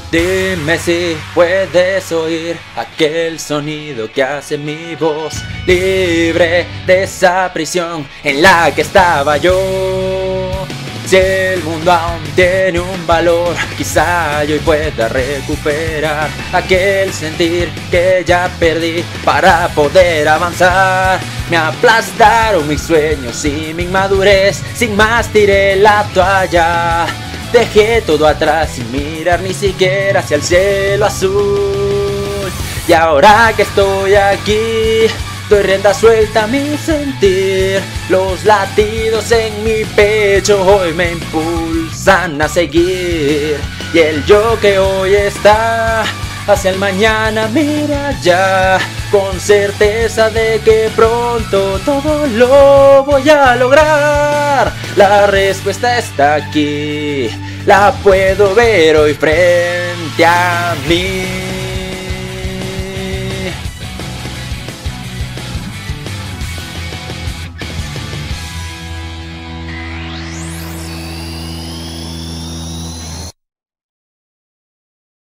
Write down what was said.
Dime si puedes oír aquel sonido que hace mi voz, libre de esa prisión en la que estaba yo. Si el mundo aún tiene un valor, quizá yo hoy pueda recuperar aquel sentir que ya perdí para poder avanzar. Me aplastaron mis sueños y mi inmadurez, sin más tiré la toalla. Dejé todo atrás sin mirar ni siquiera hacia el cielo azul. Y ahora que estoy aquí, doy rienda suelta a mi sentir. Los latidos en mi pecho hoy me impulsan a seguir. Y el yo que hoy está hacia el mañana mira ya, con certeza de que pronto todo lo voy a lograr. La respuesta está aquí, la puedo ver hoy frente a mí.